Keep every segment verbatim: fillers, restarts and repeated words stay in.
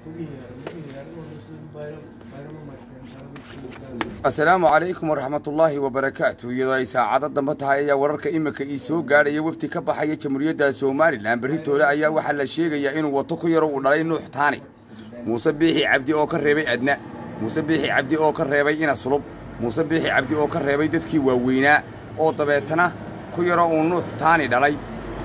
السلام عليكم ورحمة الله وبركاته. يدا ساعة دمتها يا ورك إمك إيسو قال يوفتي كبحية جمهورية سومالي لان بريتو لا يا وحل الشيء يا إنه وطكو يرو ودارين نوح ثاني مصبيحي عبدي أوكر ربي أدنى مصبيحي عبدي أوكر ربي إنا صلب مصبيحي عبدي أوكر ربي دتكي ووينا أو طبيعتنا كو يرو نوح ثاني داري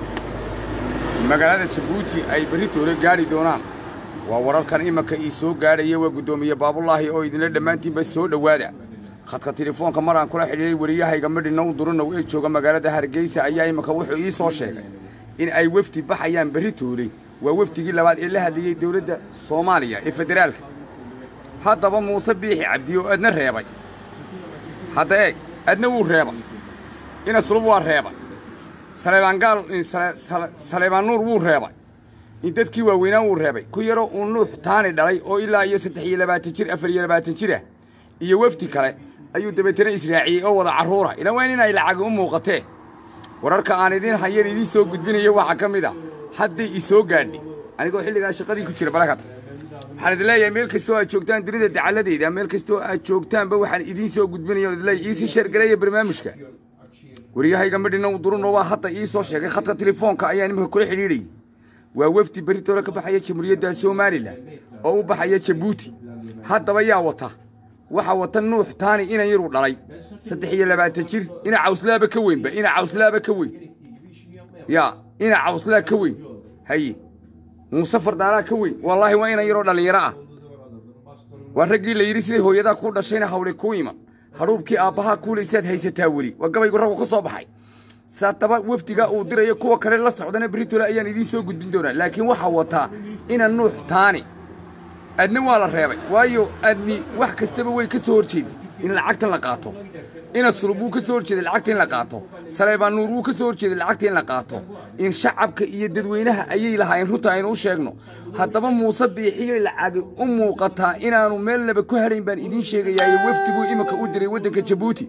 مقالة جبوتي أي بريتو لا قاري دونان وورarkan imaka ii soo gaadhay waa gudoomiye Baabulaahi oo idin la dhamaantiin ba soo dhawaada khadka telefoonka maraan kula xiriiray wariyahayga madina u durno ee jooga magaalada Hargeysa ayaa imaka wuxuu ii soo sheegay in ay wafti baxayaan beritoole waa waftigii labaad ee la hadlayay dawladda Soomaaliya ee federaalka hadaba Muuse Biixi Cabdi oo adna reebay hadda ee adna uu reebay ina sulub waa reebay Saleeman gaal Saleeman Nuur wuu reebay in dadkii waaweynaa uu reebay ku yaro uu nuux taani dhalay oo ilaa iyo saddex iyo labaatan jir afar iyo labaatan jir ah iyo wafti kale ayuu dabeetana Israaciil oo wada caruura ila weyn inay lacag u muuqatee wararka aan idin hayeen idin soo gudbinayo waxa kamid ah haddii ii soo gaadhay anigoo xilliga shaqadii ku jira balakad waxaan idin leeyahay meel kastoo aad joogtaan dunida dacaladeeda meel kastoo aad joogtaanba waxaan idin soo gudbinayo idin leeyahay ii share gareeya barnaamijka wariyahayga madina u durno waa hadda ii soo sheegay khadka telefoonka ayaa nimka kula xiriiray ووفتي بريتولا كبحية جمهورية سوماليلاند أو بحية جيبوتي هذا يا وطا waxa watan nuux taani ina yar u dhalay saddex iyo labaatan jir ina cawslaaba ka weyn ba ina cawslaaba ka weyn ya ina cawslaa ka weyn hay musafar daara ka weyn wallahi waa ina yar dhalinyaro ah waa ragii la yiri sidii hooyada ku dhashayna hawle ku iman haruubkii aabaha kuulaysaad haysataa wali waa gabaygu rag ka soo baxay saataba waftiga uu dirayo kuwa kale la socdana Britola ayaan idin soo gudbin doonaa laakiin waxa wata ina nuux taani adna waa la reebay waayo adni wax kastaba way ka soo horjeeday in lacagta la qaato ina sulbu ka soo horjeeday lacagta in la qaato Saleeman Nuur uu ka soo horjeeday lacagta in la qaato in shacabka iyo dadweynaha ayay lahayn runta aynu u sheegno hadaba Muuse Biixi lacag u muuqata inaanu meel laba ku harayn baan idin sheegayaa waftigu imaka u diray wadanka Djibouti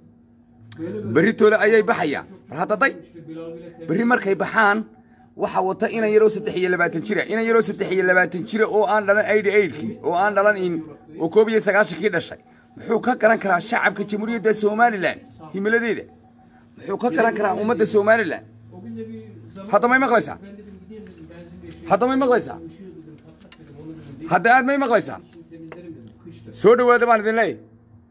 Britola ayay baxayaan hadda day bari markay baxaan waxa wata ina yaro saddex iyo labaatan jir ina yaro saddex iyo labaatan jir oo aan dhalan eighty-eight oo aan dhalan in oo koob iyo sagaashan kii dhashay muxuu ka garan karaa shacabka Jamhuuriyadda Soomaaliland himiladeeda muxuu ka garan karaa ummadda Soomaaliland hadda ma maqlaysaa hadda ma maqlaysaa hadda aad ma maqlaysaa soo dhawaada baan idin leeyahay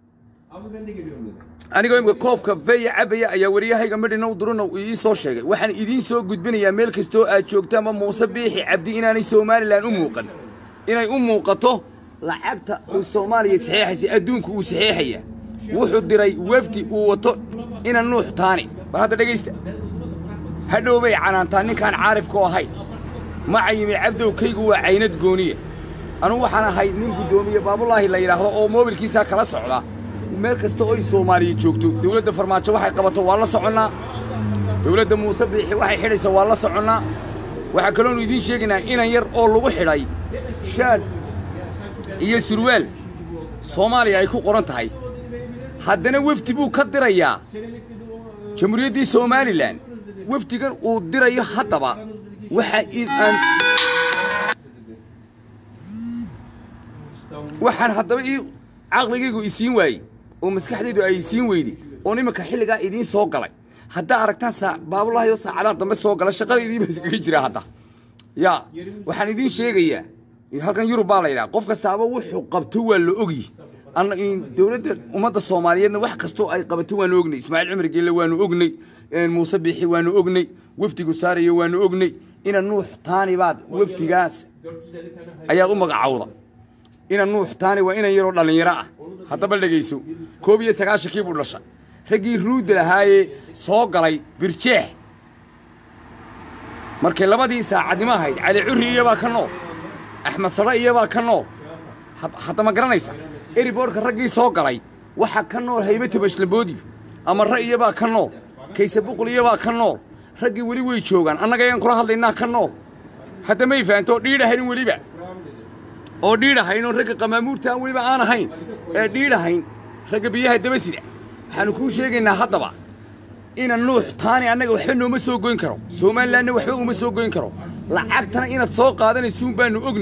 aniga imka koofka veya cabaya ayaa wariyahayga madina u durno ii soo sheegay waxaan idin soo gudbinayaa meel kastoo aad joogtaan ma Muuse Biixi Cabdi inaanay Soomaaliland u muuqan inay u muuqato lacagta uu Soomaaliya saxiixay adduunku uu saxiixaya wuxuu diray wafti uu wato ina nuux taani bal hadda dhageysta hadhoobay canaantaan ninkaan caarif ku ahay ma cayimi cabdow kaygu waa caynad gooniye anu waxaan ahay nin gudoomiye Baabulaahi la yiraahdo oo mobilkiisa kala socda meel kasta oo Soomaaliya joogto dawladda farmaajo waxay qabato waa la soconaa dawladda Muuse Biixi waxay xidhaysaa waa la soconaa waxa kale oo idin sheegnaa in yar oo lagu xidhay shaad iyo surweel Soomaaliya ay ku qoran tahay haddana wafti buu ka dirayaa Jamhuuriyadda Soomaaliland waftigan uu dirayo haddaba waxa aan waxaan haddaba aqligaygu isiin waayay oo maskaxdaydu ay siin weydi oo nimanka xilliga idin soo galay hadda aragtaan saa Baabulaahi oo saacada dambe soo gala shaqadeedii bas ka jira hadda ya waxaan idin sheegayaa in halkan Yurub baa la yiraahdo qof kastaaba wuxuu qabto waa la ogi anna in dawladda ummadda Soomaaliyeedna wax kasto ay qabato waan ognay Ismaaciil Cumar Geelle waan ognay Muuse Biixi waan ognay waftigu saarayo waan ognay ina nuux taani baad waftigaas ayaad u magacawda ina nuux taani waa ina yaro dhalinyaro ah hadaba dhageyso koob iyo sagaashan kii buu dhashay ragii ruud lahaaye soo galay birjeex markay labadii saacadnimo ahayd Cali Curri iyo baa ka nool Axmed Sara iyo baa ka nool hadda ma garanaysa eriboorka ragii soo galay waxa ka nool haybata bashlaboodi ama ra iyo baa ka nool kaysa buqul iyo baa ka nool ragii wali way joogan annaga ayaan kula hadlaynaa ka nool hadda ma ifaanto dhiidhahayn waliba oo dhiidhahayn ragga qamaamuurta waliba aan ahayn ee dhiidhahayn ragga biyaha dabasida waxaan ku sheegaynaa haddaba ina nuux taani annaga waxba nooma soo goyn karo Soomaaliland waxba uma soo goyn karo lacagtana inaad soo qaadanayso baanu ognay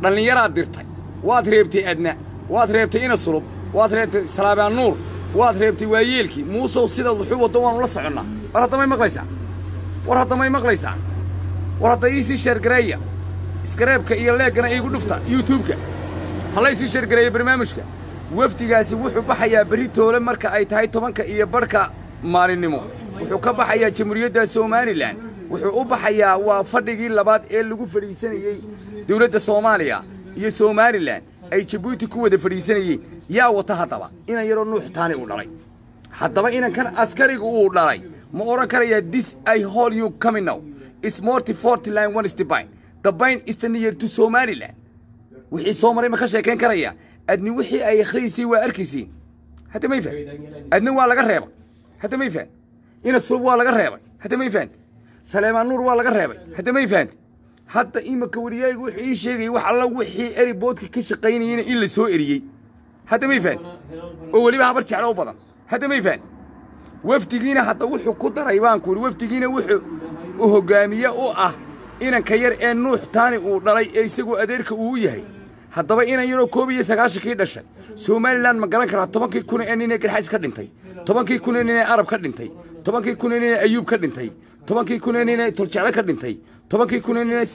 dhallinyaraad dirtay waad reebtay adna waad reebtay ina sulub waad reebtay salaabaan nuur waad reebtay waayeelkii muusow sidaad wuxuu waddo waanu la soconnaa war hadda may maqlaysaa war hadda may maqlaysaa war hadda iisii sheergareeya iskareebka iyo leegana iigu dhufta youtubeka halla isii sheergareeya barnaamijka wafdigaasi wuxuu baxayaa berri toole marka ay tahay tobanka iyo barhka maalinimo wuxuu ka baxayaa jamhuuriyadda somalilan wuxuu u baxayaa waa fadhigii labaad ee lagu fadhiisanayey dawladda soomaaliya iyo somalilan ay jabuuti ku wada fadhiisanayeen yaa wata haddaba inan yaroo nuux taani uu dhalay haddaba inankan askariga uu dhalay ma odhan karayaa this I hold you coming now is morty forty line one is the bind the bind is the near to somaliland wixii soo maray ma ka sheekayn karaya adni wixii ay akhriisay waa arkaysiin hadda ma ifaan adna waa laga reebay hadda ma ifaan ina sulub waa laga reebay hadda ma ifaan سليمان نور والله قريبي حتى ما يفهم حتى إما كورياي وحي شيء وحلا وحي أري بودك كشقينين إلا سوء أريي حتى ما يفهم أولي ما عبرت على أبدا حتى ما يفهم وفتجينا حتى وحي قدر أيوان كور وفتجينا وحي وهو جامية أو أه إنا كير إن نوح تاني ودري يسقو أديرك وياهي حتى بقينا يرو كوبي سقاش كيدا شن سومالان مقرن كرا طبعا كي يكون إني نكر حاج كردنتي طبعا كي يكون إني عرب كردنتي طبعا كي يكون إني أيوب كردنتي طبعا كي يكون إني ترجع لك كردنتي طبعا كي يكون إني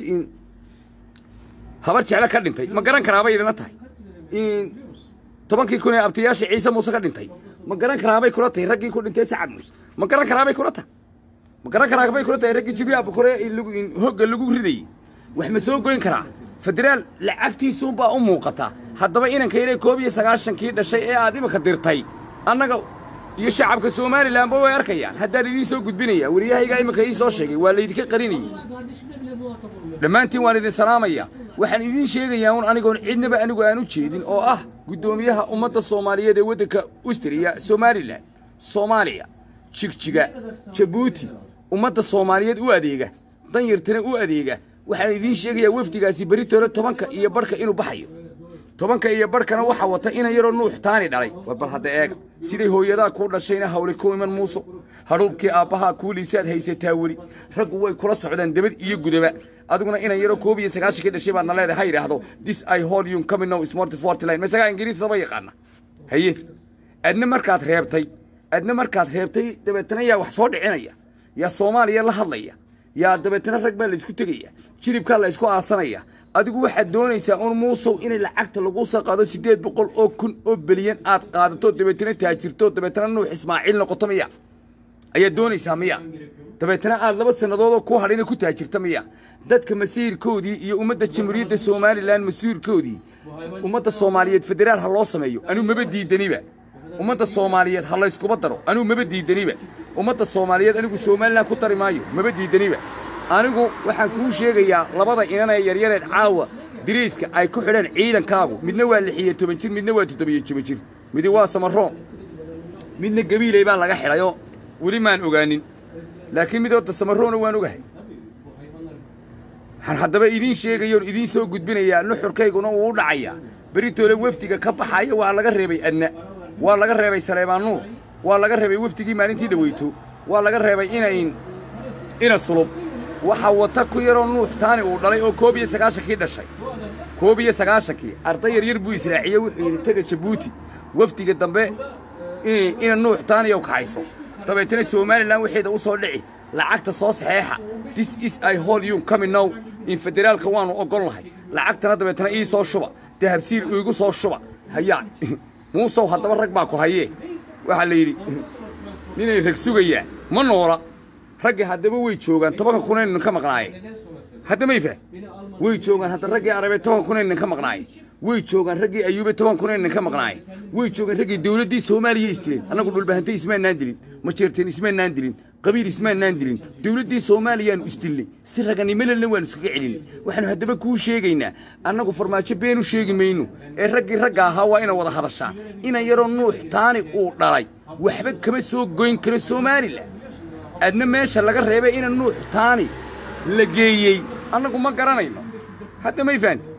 هبرجع لك كردنتي مقرن كرا بيد نتاي إن طبعا كي يكون أبتياش عيسى موسى كردنتي مقرن كرا بيد كلته رجع يكون إنتي سعد موسى مقرن كرا بيد كلته مقرن كرا بيد كلته رجع جبيه بكرة اللي هو اللي جوردي وإحنا سوق جوين كرا فدرال لعبتي سوبا أم وقطع حتى بقينا كيري كوبي سقاشن كيدا شيء عادي ما كدرتي أنا يشعب كسومالي لان بوا يركيان هذا اللي يسوق الدنيا وريها جاي مكيس وشقي ولا يدك قريني لما أنت والد السلامية وحن يدين شيء ياون أنا يقول عندنا بقى نقول أنا وشيدين أو أه قدوميها أمة الصومالية دي ودك أستريا سومالي لان صوماليا شك شقا جيبوتي أمة الصومالية وأديجة طير تنا وأديجة waxaan idin sheegaya wafdigaasi bari toole tobanka iyo barka inuu baxayo tobanka iyo barkana waxa wata in yaro nuux taani dhalay bal hadda eega sidii hooyada ku dhashayna hawle ku iman muuso haruubkii aabaha kuuliisaad haysataa wari rag way kula socdaan dabad iyo gudaba adiguna in yaro koob iyo sagaashan ka dhashay baad leedahay yiraahdo this I hold you coming now smart forty line masaga ingiriis daba yaqaana haye adna markaad reebtay adna markaad reebtay dabeetana yaa wax soo dhicinaya yaa Soomaaliya la hadlaya yaa dabeetana rag baa la isku tagaya jiribka la isku aasanaya adigu waxa doonaysaa in muusow in lacagta lagu soo qaado sideed boqol oo kun oo bilyan aad qaadato dabeetana taajirto dabeetana nuux ismaaciil noqoto miya ayaa doonaysaa miya dabeetana aad laba sanadood ku hadhina ku taajirta miya dadka masiirkoodii iyo ummadda jamhuuriyadda Soomaaliland masiirkoodii ummadda Soomaaliyeed federaal ha loo sameeyo anu maba diidaniba ummadda Soomaaliyeed ha la isku badaro anu maba diidaniba ummadda Soomaaliyeed anigu Soomaaliland ku tari maayo maba diidaniba anigu waxaan kuu sheegayaa labada inan ee yaryareed caawa diriiska ay ku xidheen ciidankaagu midna waa lix iyo toban jir midna waa toddoba iyo toban jir midi waa samaroon midna gabiilay baa laga xidhayo weli maan ogaanin laakiin mid oo samaroon waan ogahay waxaan haddaba idin sheegayo idin soo gudbinayaa nuxurkayguna uu dhacayaa bari toole wafdiga ka baxaya waa laga reebay adna waa laga reebay Saleemaan Nuur waa laga reebay wafdigii maalintii dhaweyto waa laga reebay inayn ina sulub waxa wata ku yaro nuux taani uu dhalay oo koob iyo sagaashan kii dhashay koob iyo sagaashan kii arday yar yar buu israaciye wuxuu yiri taga Jabuuti wafdiga dambe in nuux taani oo kaxayso dabeetana Soomaaliland wixii u soo dhici lacagta soo saxeexa this is I hold you coming now in federaalka waanu ogol lahay lacagtana dabeetana ii soo shuba dahabsiil iigu soo shuba hayaan muusow haddaba rag baa ku hayee waxa la yiri ninay rag sugayaan ma noola ragga haddaba way joogan toban kun in ka maqnaayeen hadda ma ifaa way joogan hadda ragga arabe toban kun in ka maqnaayeen way joogan ragga ayuube toban kun in ka maqnaayeen way joogan ragga dawladda Soomaaliya istireen anagu dhul bahantay ismaanaan dilin ma jeerteen ismaanaan dilin qabiil ismaanaan dilin dawladda Soomaaliya istilay si raganimo leh waan isku celin waxaan haddaba ku sheegaynaa anagu farmaajo been u sheegi mayno ee raggi ragga ahaa waa ina wada hadashaa ina yaro nuux taani uu dhalay waxba kama soo goyn karo Soomaaliland adna meesha laga reebay in nuux taani la geeyay anagu ma garanayno hadda ma ifaan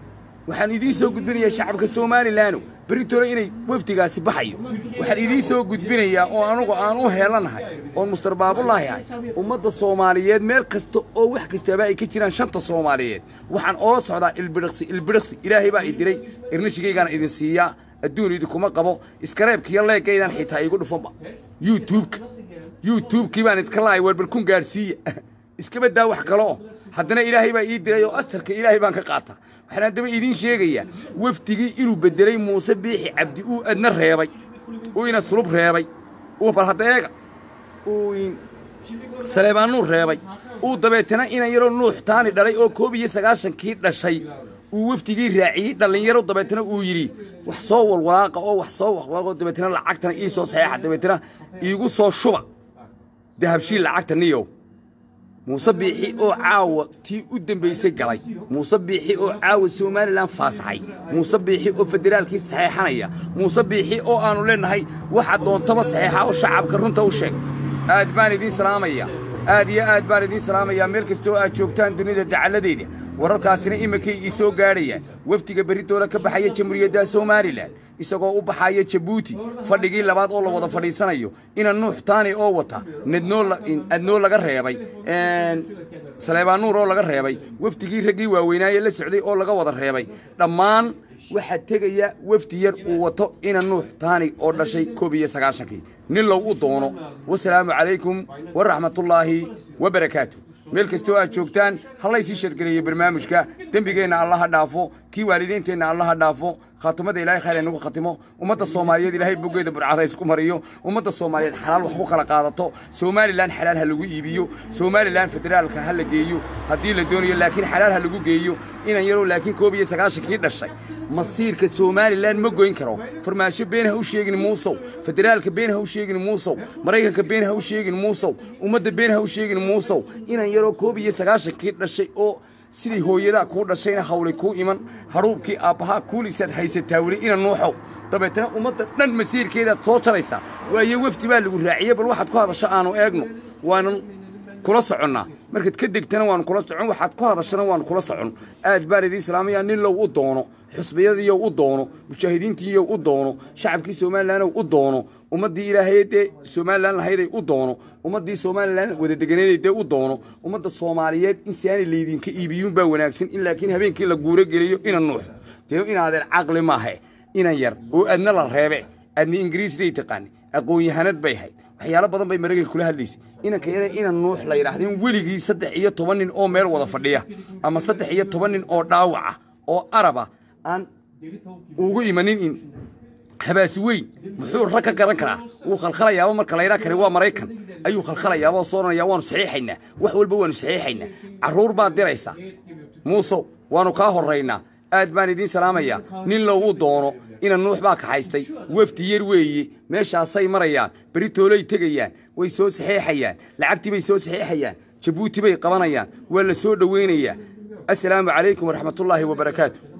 waxaan idiin soo gudbinayaa shacabka Soomaaliland بريتورا إني وفتي قاسي بحيو وحد يديسو قد بينا يا أنو أنو هيلان هاي ومستر باب الله هاي ومد الصوماليات مركز أو وحكي استباعي كتيران شنطة الصوماليات وحن أوصع على البرقسي البرقسي إلهي بقى يدري إرنيش كي كان إذن سيا الدور يدكم قبو إسكريب كي الله كي يدان حيتها يقولوا فما يوتيوب يوتيوب كي بان يتكلم يور بالكون جارسية إسكبت دا وحكلاه حدنا إلهي بقى يدري وأثر كإلهي بان كقاطع وحنا عندما يدين شيء وفتجي إلو بدري موسى بيحي عبدي أو أدنى رهبي وين الصلب رهبي وبرهتاجا وين سليمان نور رهبي ودبيتنا إن يرون نوح تاني دري أو كوبي يسقاشن كيد الشيء وفتجي راعي دلين يرون دبيتنا ويري وحصو الواقع أو وحصو ودبيتنا لعقتنا إيسو صحيح دبيتنا يقول صو شبع ذهب شيء لعقتنا يوم مصبيحي أو عاو تي قدام بيسجلي مصبيحي أو عاو سومالي لان فاصحي مصبيحي أو فدرال كي صحيحانية مصبيحي أو آنو لين هاي واحد دون طبع صحيحة أو شعب كرنتا وشيك آدباني دين سلامية آدي آدباني دين سلامية ملكستو آتشوكتان دونيدا دعالة ديدي ورركاسنا إمكي إيسو غاريا وفتيقى بريتولا كبحايا جمهورية دا سومالي لان isagoo u baxaya Djibouti fadhigii labaad oo la wada fadhiisanayo ina nuux taani oo wata nidnoo in adnoo laga reebay een Saleebaan Nuur oo laga reebay waftigii ragii waaweynaaye la socday oo laga wada reebay dhammaan waxa tegaya wafti yar uu wato ina nuux taani oo dhashay koob iyo sagaashan nin lagu doono wassalaamu calaykum wa rahmatullaahi wa barakaatuh meel kastoo aad joogtaan hallaysi shirkireeyo barnaamijka dambigeena Allah dhaafo kii waalidiinteena Allah dhaafo khaatimada ilaahay khayr inagu khatimo ummadda Soomaaliyeed ilaahay bogeeda burcada isku mariyo ummadda Soomaaliyeed xalaal wax ku kala qaadato Soomaaliland xalaal ha lagu iibiyo Soomaaliland federaalka ha la geeyo hadii la doonayo laakiin xalaal ha lagu geeyo inaan yaro laakiin koob iyo sagaashan kii dhashay masiirka Soomaaliland ma goyn karo farmaasho beenaha u sheegin Muusow federaalka beenaha u sheegin Muusow Mareykanka beenaha u sheegin Muusow ummadda beenaha u sheegin Muusow inaan yaro koob iyo sagaashan kii dhashay oo sidii hooyada ku dhashayna hawlay ku iman haruubkii aabaha kuulisaad haysataa wali ina nuuxo dabeetana ummadda dhan masiirkeeda soo jaraysa waaye wafti baa lagu raaciyay bal waxaad ku hadasho aanu eegno waanan kula soconnaa markaad ka degtana waan kula socon waxaad ku hadashana waan kula socon aad baaridii islaamiya nin loo u doono xusbiyadiiyo u doono mujaahidiintiiyo u doono shacabkii Soomaaliland u doono ummadii ilaahayd Soomaaliland lahayd u doono ummadii Soomaaliland wada deganeed u doono ummadda Soomaaliyeed insaani leedinka iibiyun baa wanaagsan in laakiin habeenkii la guura geliyo ina nuux tii inaadeen aqli ma ahay ina yar oo adna la reebe adni ingiriisii taqaan aqoon yahanad bay ahayd waxyaalo badan bay Mareykanka kula hadlaysay ina ka yaray ina nuux la yiraahdeen weligii saddex iyo toban nin oo meel wada fadhiya ama saddex iyo toban nin oo dhaawac oo araba aan ugu imanin in habaasi weyn muxuu rag ka garan karaa uu khalkhalayaaba marka la yiraahdo waa Mareykan ayuu khalkhalayaaba sooranaya waanu saxiixaynaa wax walba waanu saxiixaynaa caruur baa diraysa Muuso waanu ka horeynaa aad baan idin salaamaya nin loogu doono ina nuux baa ka haystay wafti yar weeye meeshaasay marayaan beritoolay tegayaan way soo saxiixayaan lacagtii bay soo saxiixayaan Djibouti bay qabanayaan waa la soo dhaweynayaa assalaamu calaykum wa rahmatullaahi wa barakaatuh